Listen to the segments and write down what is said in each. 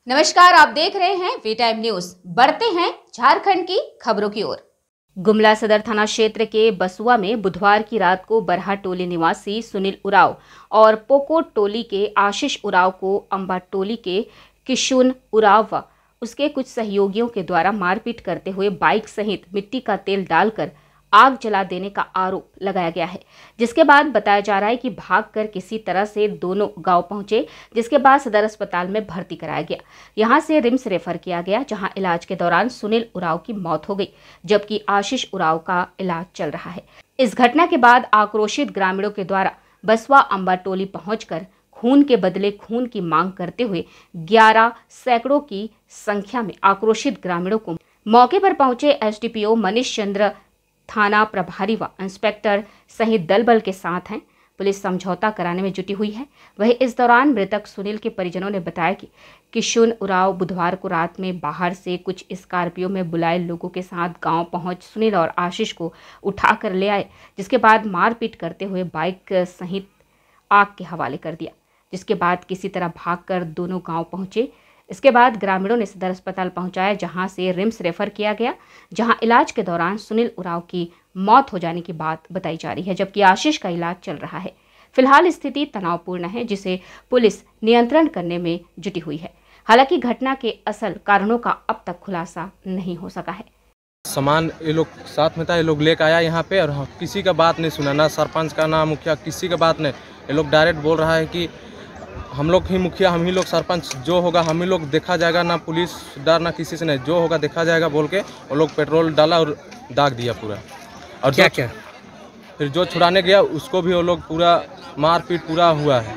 नमस्कार, आप देख रहे हैं वी टाइम न्यूज। बढ़ते हैं झारखंड की खबरों की ओर। गुमला सदर थाना क्षेत्र के बसुआ में बुधवार की रात को बरहा टोली निवासी सुनील उराव और पोको टोली के आशीष उराव को अंबा टोली के किशुन उराव व उसके कुछ सहयोगियों के द्वारा मारपीट करते हुए बाइक सहित मिट्टी का तेल डालकर आग जला देने का आरोप लगाया गया है, जिसके बाद बताया जा रहा है कि भागकर किसी तरह से दोनों गांव पहुंचे, जिसके बाद सदर अस्पताल में भर्ती कराया गया। यहां से रिम्स रेफर किया गया, जहां इलाज के दौरान सुनील उराव की मौत हो गई, जबकि आशीष उराव का इलाज चल रहा है। इस घटना के बाद आक्रोशित ग्रामीणों के द्वारा बसवा अंबा टोली पहुंचकर खून के बदले खून की मांग करते हुए 11 सैकड़ों की संख्या में आक्रोशित ग्रामीणों को मौके पर पहुंचे एसडीपीओ मनीष चंद्र, थाना प्रभारी व इंस्पेक्टर सहित दल बल के साथ हैं। पुलिस समझौता कराने में जुटी हुई है। वहीं इस दौरान मृतक सुनील के परिजनों ने बताया कि किशुन उराव बुधवार को रात में बाहर से कुछ स्कॉर्पियो में बुलाए लोगों के साथ गांव पहुंच सुनील और आशीष को उठाकर ले आए, जिसके बाद मारपीट करते हुए बाइक सहित आग के हवाले कर दिया, जिसके बाद किसी तरह भागकर दोनों गाँव पहुंचे। इसके बाद ग्रामीणों ने सदर अस्पताल पहुंचाया, जहां से रिम्स रेफर किया गया, जहां इलाज के दौरान सुनील उराव की मौत हो जाने की बात बताई जा रही है, जबकि आशीष का इलाज चल रहा है। फिलहाल स्थिति तनावपूर्ण है, जिसे पुलिस नियंत्रण करने में जुटी हुई है। हालांकि घटना के असल कारणों का अब तक खुलासा नहीं हो सका है। सामान ये लोग साथ में था, ये लोग लेकर आया यहाँ पे और किसी का बात नहीं सुना, ना सरपंच का ना मुखिया, किसी का बात नहीं। ये लोग डायरेक्ट बोल रहा है कि हम लोग ही मुखिया, हम ही लोग सरपंच, जो होगा हम ही लोग देखा जाएगा, ना पुलिस डर ना किसी से नहीं, जो होगा देखा जाएगा बोल के वो लोग पेट्रोल डाला और दाग दिया पूरा। और क्या क्या फिर जो छुड़ाने गया उसको भी वो लोग पूरा मारपीट पूरा हुआ है।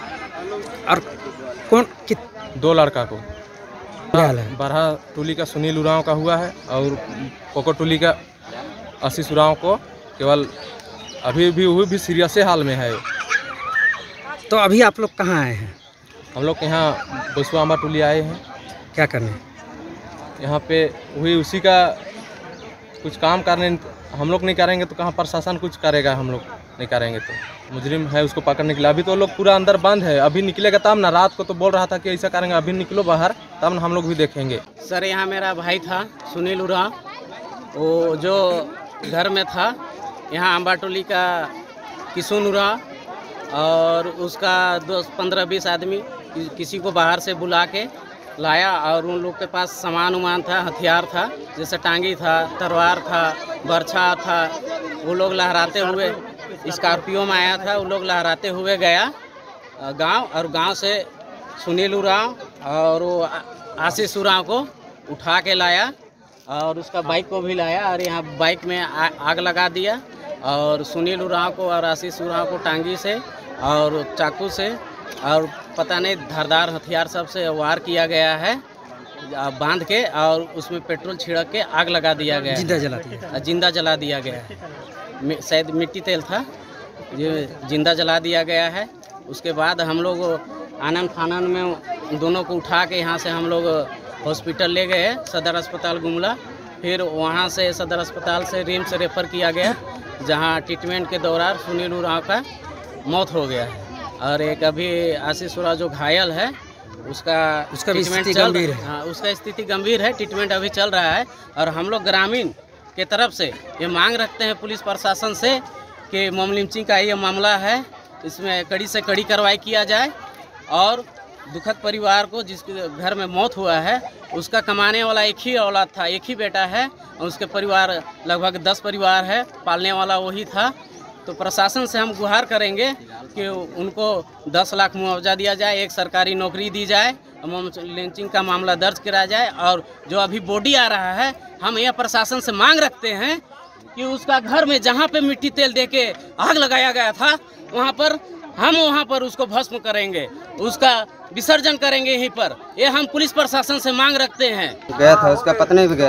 और कौन 2 लड़का को क्या हाल है? बरहा टोली का सुनील उराव का हुआ है और पोको टोली का आशीष उराव को केवल अभी भी सीरियस हाल में है। तो अभी आप लोग कहाँ आए हैं? हम लोग यहाँ बसुआ अंबा टोली आए हैं। क्या करने? यहाँ पे वही उसी का कुछ काम करने, हम लोग नहीं करेंगे तो कहाँ प्रशासन कुछ करेगा, हम लोग नहीं करेंगे तो मुजरिम है उसको पकड़ने के लिए। अभी तो लोग पूरा अंदर बंद है, अभी निकलेगा तब ना। रात को तो बोल रहा था कि ऐसा करेंगे, अभी निकलो बाहर तब ना हम लोग भी देखेंगे। सर यहाँ मेरा भाई था सुनील उराव, वो जो घर में था यहाँ अंबा टोली का किशुन उराव और उसका 15-20 आदमी किसी को बाहर से बुला के लाया और उन लोग के पास सामान उमान था, हथियार था, जैसे टांगी था, तलवार था, बर्छा था। वो लोग लहराते हुए स्कॉर्पियो में आया था, वो लोग लहराते हुए गया गांव और गांव से सुनील उराव और वो आशीष उराव को उठा के लाया और उसका बाइक को भी लाया और यहाँ बाइक में आग लगा दिया और सुनील उराव को और आशीष उराव को टांगी से और चाकू से और पता नहीं धारदार हथियार सब से वार किया गया है, बांध के और उसमें पेट्रोल छिड़क के आग लगा दिया गया, जिंदा जला दिया गया है। शायद मिट्टी तेल था, ये जिंदा जला दिया गया है। उसके बाद हम लोग आनन फानन में दोनों को उठा के यहाँ से हम लोग हॉस्पिटल ले गए, सदर अस्पताल गुमला। फिर वहाँ से सदर अस्पताल से रिम्स रेफर किया गया, जहाँ ट्रीटमेंट के दौरान सुनील उराव का मौत हो गया है और एक अभी आशीष उराव जो घायल है उसका स्थिति गंभीर है। हाँ, उसका स्थिति गंभीर है, ट्रीटमेंट अभी चल रहा है। और हम लोग ग्रामीण के तरफ से ये मांग रखते हैं पुलिस प्रशासन से कि मोम लिंचिंग का ये मामला है, इसमें कड़ी से कड़ी कार्रवाई किया जाए और दुखद परिवार को जिसके घर में मौत हुआ है उसका कमाने वाला एक ही औलाद था, एक ही बेटा है और उसके परिवार लगभग 10 परिवार है, पालने वाला वही था। तो प्रशासन से हम गुहार करेंगे कि उनको 10 लाख मुआवजा दिया जाए, एक सरकारी नौकरी दी जाए, मोम लिंचिंग का मामला दर्ज कराया जाए। और जो अभी बॉडी आ रहा है, हम यह प्रशासन से मांग रखते हैं कि उसका घर में जहाँ पे मिट्टी तेल देके आग लगाया गया था वहाँ पर उसको भस्म करेंगे, उसका विसर्जन करेंगे यहीं पर। ये हम पुलिस प्रशासन से मांग रखते हैं। गया था उसका पत्नी भी गया,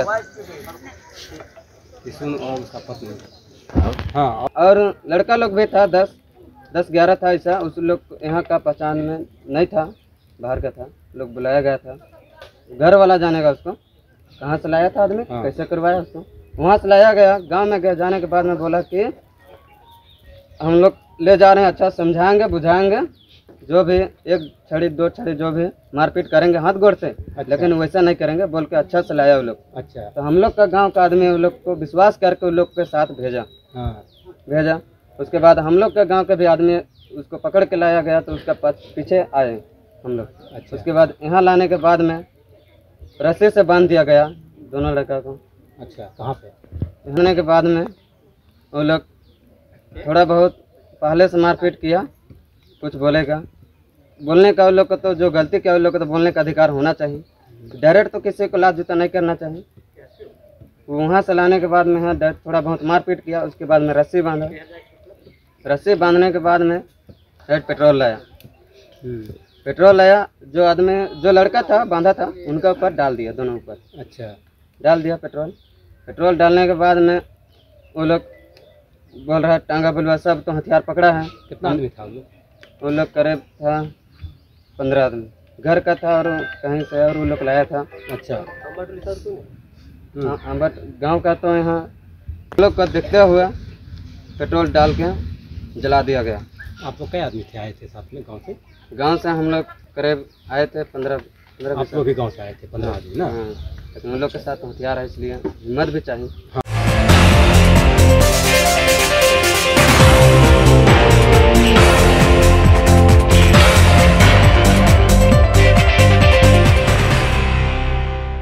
और उसका पत्नी, हाँ, और लड़का लोग भी था 10-11 था ऐसा। उस लोग यहाँ का पहचान में नहीं था, बाहर का था, लोग बुलाया गया था। घर वाला जानेगा उसको कहाँ से लाया था आदमी, कैसे करवाया उसको, वहाँ से लाया गया। गांव में गया, जाने के बाद में बोला कि हम लोग ले जा रहे हैं, अच्छा समझाएंगे बुझाएंगे जो भी एक छड़ी दो छड़ी जो भी मारपीट करेंगे हाथ गोड़ से, लेकिन वैसा नहीं करेंगे बोल के अच्छा से लाया वो लोग। अच्छा। तो हम लोग का गांव का आदमी उन लोग को विश्वास करके उन लोग के साथ भेजा। हाँ। भेजा उसके बाद हम लोग के गांव के भी आदमी उसको पकड़ के लाया गया, तो उसका पीछे आए हम लोग। अच्छा। उसके बाद यहाँ लाने के बाद में रस्सी से बांध दिया गया दोनों लड़का को। अच्छा, कहाँ पे? होने के बाद में वो लोग थोड़ा बहुत पहले से मारपीट किया, कुछ बोलने का उन लोग को तो जो गलती किया उन लोग को तो बोलने का अधिकार होना चाहिए। डायरेक्ट तो किसी को लात जूता नहीं करना चाहिए। वहाँ से लाने के बाद में है थोड़ा बहुत मारपीट किया, उसके बाद में रस्सी बांधा। रस्सी बांधने के बाद में पेट्रोल लाया। पेट्रोल लाया, जो लड़का था बांधा था उनका ऊपर डाल दिया, दोनों ऊपर। अच्छा। डाल दिया पेट्रोल डालने के बाद में वो लोग बोल रहा टांगा बलुआ सब तो हथियार पकड़ा है। कितना आदमी था वो लोग करीब था 15 आदमी, घर का था और कहीं से और वो लोग लाया था। अच्छा। अम्बट गांव का तो यहाँ लोग को देखते हुए पेट्रोल डाल के जला दिया गया। आप लोग कई आदमी थे आए थे साथ में गांव से? गांव से हम लोग करीब आए थे 15। आप लोग भी गांव से आए थे 15 आदमी ना? हाँ, लेकिन उन लोग के साथ हथियार है इसलिए हिम्मत भी चाहिए।